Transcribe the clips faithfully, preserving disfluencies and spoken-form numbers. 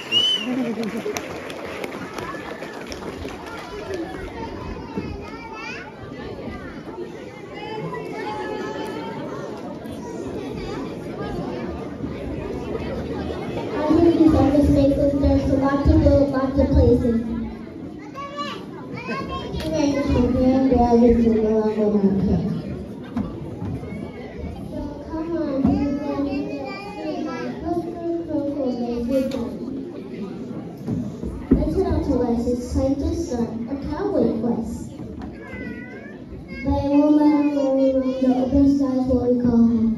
Other spaces, there's lots of little, lots of places. There's a grand rabbit to go on with our kids. So come on, you can see my poster crocodile with them. Let's head out to West. It's time to start a cowboy quest. By a woman rolling around the open sky is what we call home.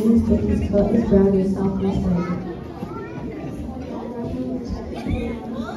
But it's brown and soft inside.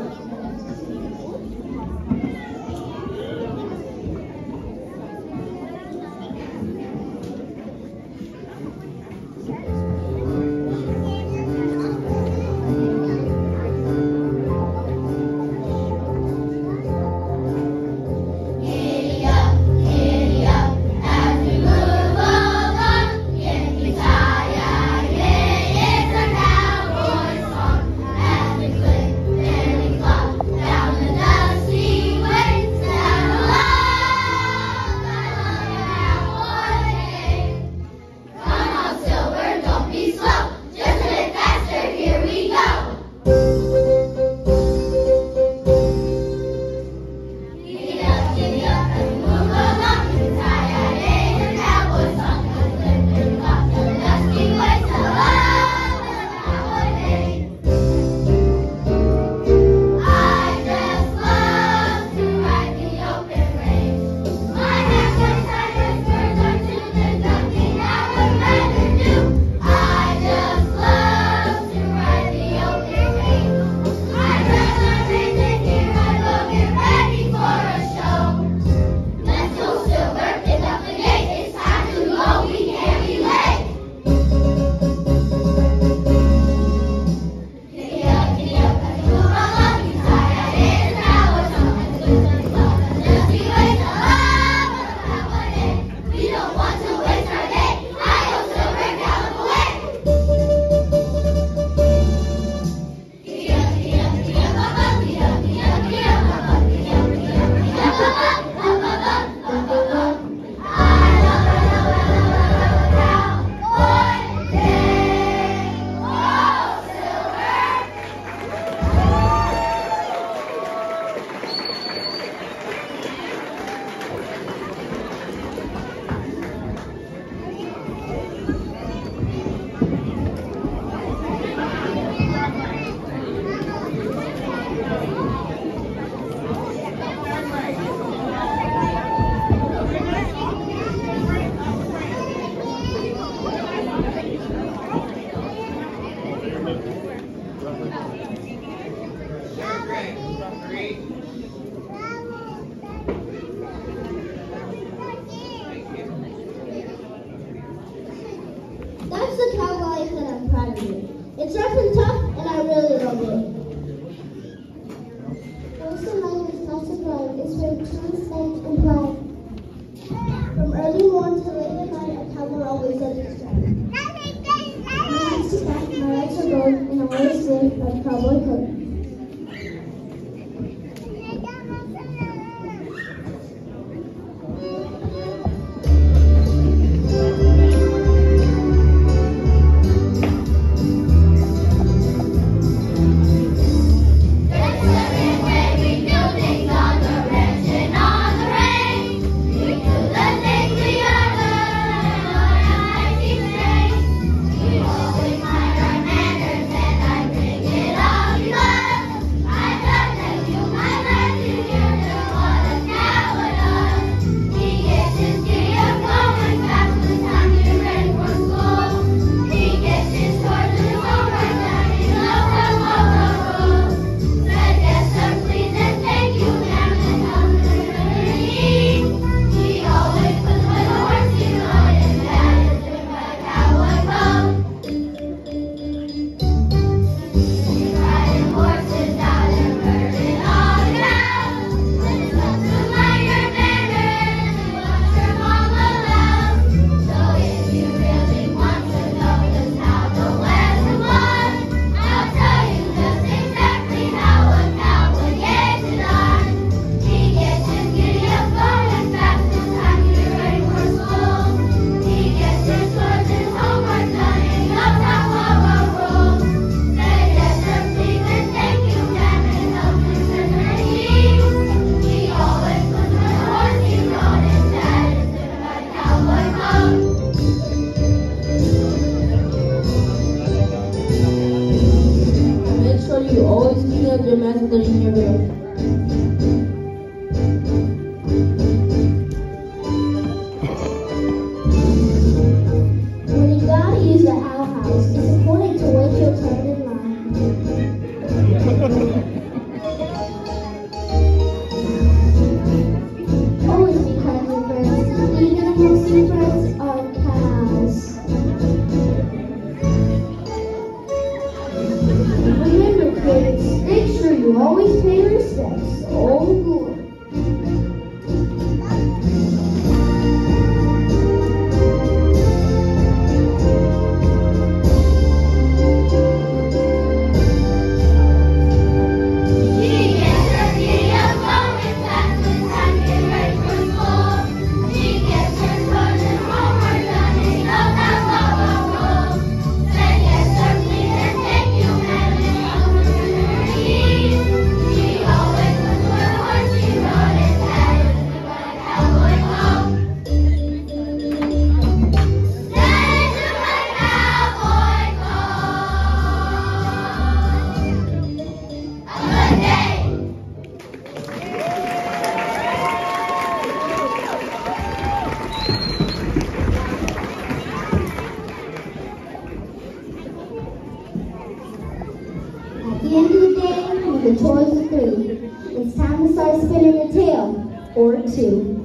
too.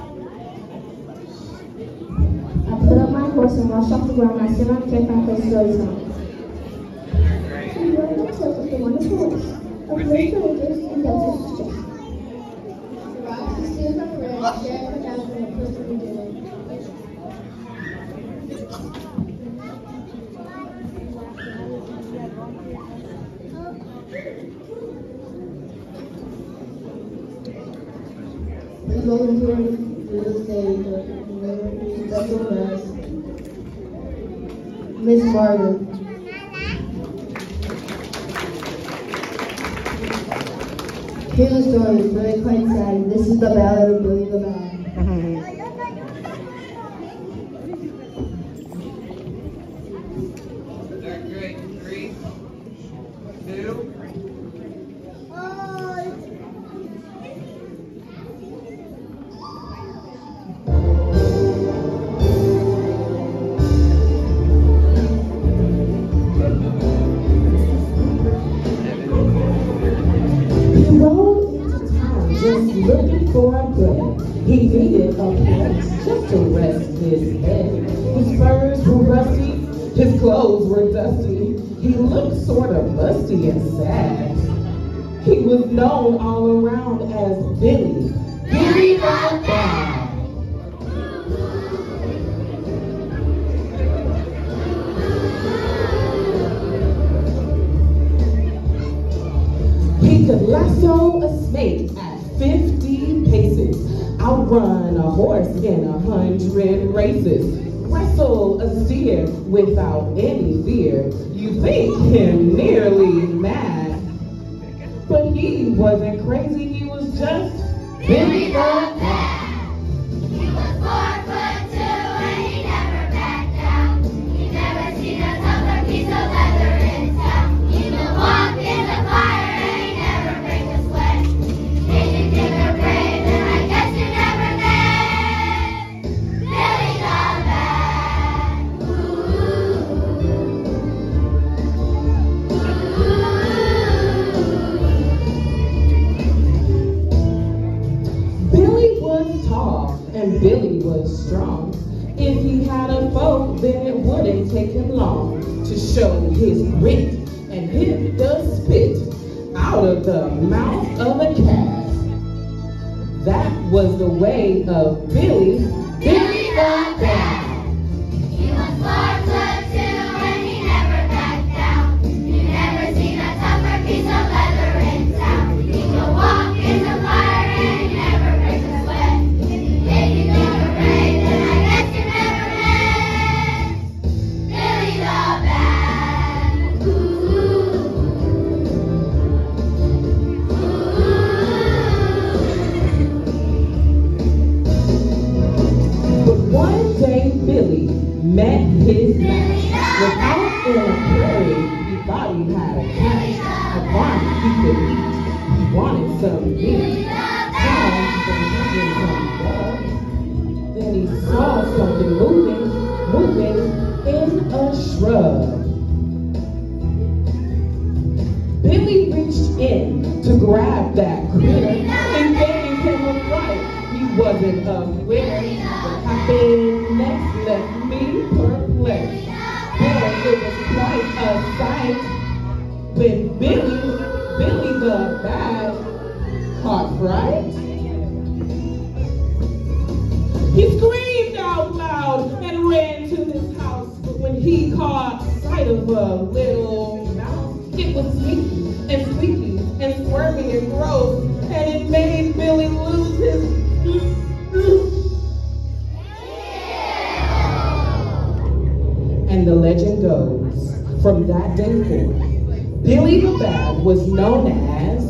I put up my horse and rushed off the ground. I sit on a campfire and play story songs. We learned the tales of the wonderful horse, of brave villagers and deserts just. Survived to steal from the red, shared for down from the person who did it. Please volunteer to the stage of special guest, Miss Martin. Here's the story. It's really quite sad. This is the ballad of Billy the Bad. Three, two. Looking for a bread, he needed a place just to rest his head. His furs were rusty, his clothes were dusty. He looked sort of lusty and sad. He was known all around as Billy, Billy the Bad. He could lasso a snake at fifty paces, outrun a horse in a hundred races, wrestle a steer without any fear. You think him nearly mad, but he wasn't crazy, he was just Billy the Bad. He was four foot two and he never backed down. He never seen a tougher piece of leather in town. He would walk in the fire and he never break a sweat. If you think you're brave, then I guess you never met Billy the Bad. Billy was tall and Billy was strong. If he had a foe, then it wouldn't take him long to show his wit and hit the spit out of the mouth of a cat. That was the way of Billy, Billy the Bad. He was four foot two and he never backed down. You never seen a tougher piece of leather in town. He could walk in the fire and he never break a sweat. If you think you never brave, then I guess you never met Billy the Bad. But one day Billy met his match. Was out in a prairie, he thought he had a catch. A barn he could eat, he wanted some meat. Time for having some more. Then he saw something moving, moving in a shrub. Billy reached in to grab that critter and gave him a fright. He wasn't a winner. What happened next left me perplexed. Boy, it was quite a sight when Billy, Billy the Bad, caught fright. He screamed out loud and ran to his house. When he caught sight of a little mouse, it was sneaky and squeaky and squirming and gross, and it made Billy lose his And the legend goes, from that day forth, Billy the Bad was known as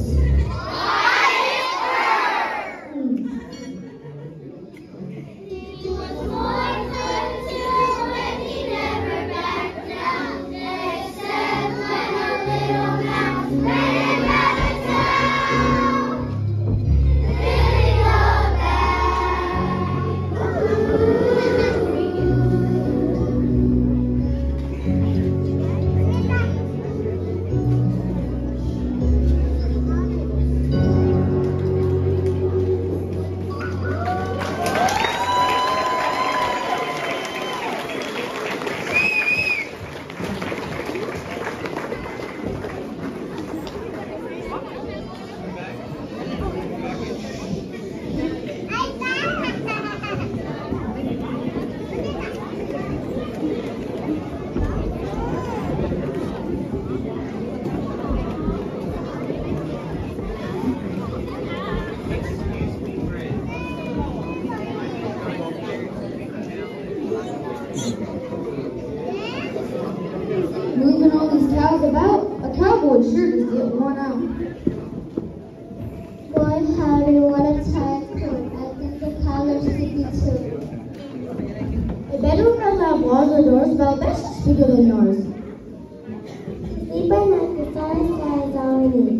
He was four foot two and he never backed down. Except when a little mouse ran him out of town. Billy the Bad. it sure does get worn out. Boy, howdy, what a tired crew. I think the cows are sleepy too. A bedroom doesn't have walls or doors, but I bet it's bigger than yours. Sleep at night, the sun and sky is all we need.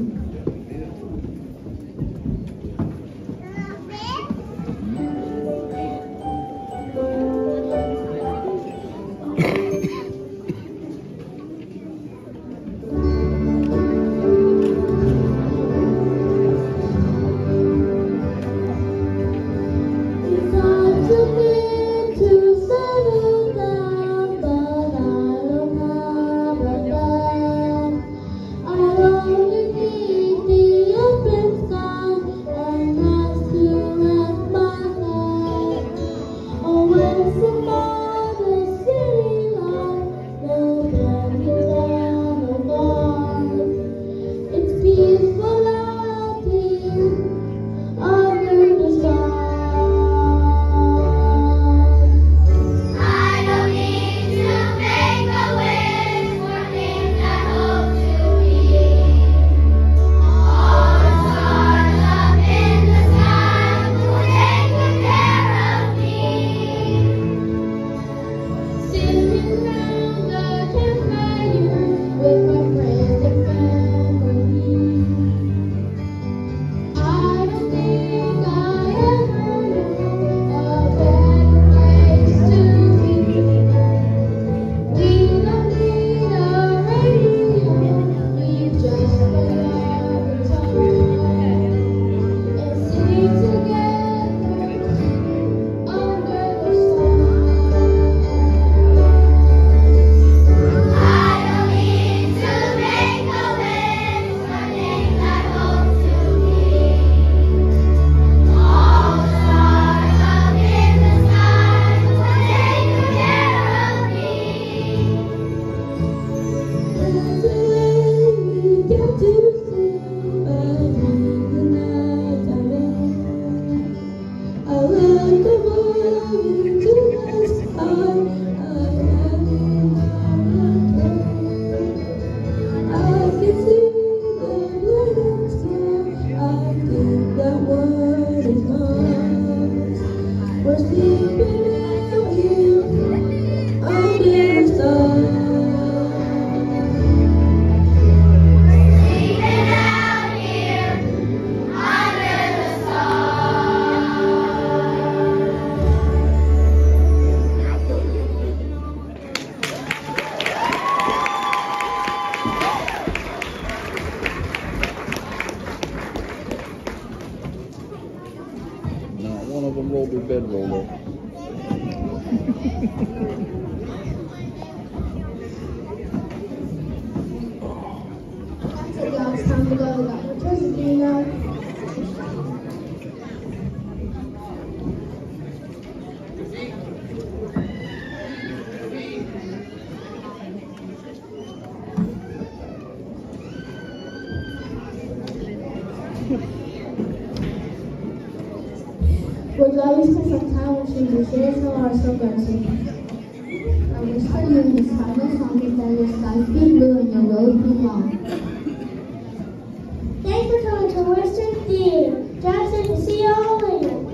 Rolled their bed roller. It's time to go. We got no choice of being out. We're glad we spent some time with you to share some of our celebrations. I wish for you in this timeless song is that your skies be blue and your roads be long. Thanks for coming to Western Theater. Jackson, see you all later.